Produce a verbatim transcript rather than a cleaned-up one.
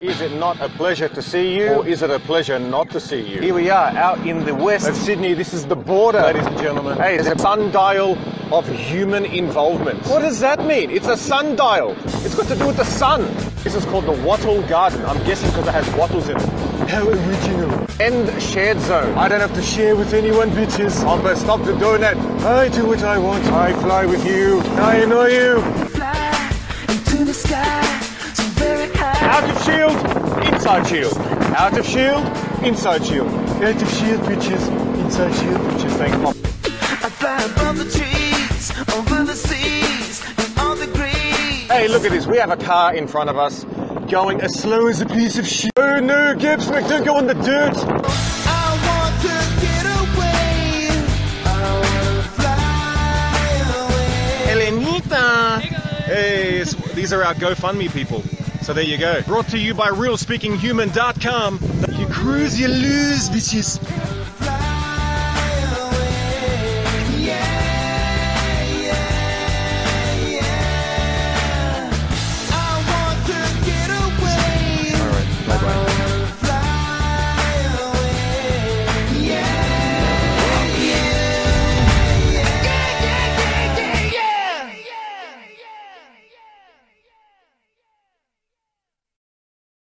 Is it not a pleasure to see you, or is it a pleasure not to see you? Here we are, out in the west of Sydney. This is the border, ladies and gentlemen. Hey, it's a sundial of human involvement. What does that mean? It's a sundial. It's got to do with the sun. This is called the Wattle Garden. I'm guessing because it has wattles in it. How original. End shared zone. I don't have to share with anyone, bitches. I'm gonna stop the donut. I do what I want. I fly with you. I annoy you. Fly into the sky, so very high. Out of shield, inside shield. Out of shield, inside shield. Out of shield, bitches. Inside shield, bitches. Thank you. I fly above the trees, over the seas, and all the green. Hey, look at this. We have a car in front of us going as slow as a piece of shit. Oh no, Gipswick, don't go in the dirt. I want to get away. I want to fly away. Elenita. Hey, it's, these are our GoFundMe people. So there you go. Brought to you by real speaking human dot com. You cruise, you lose, bitches.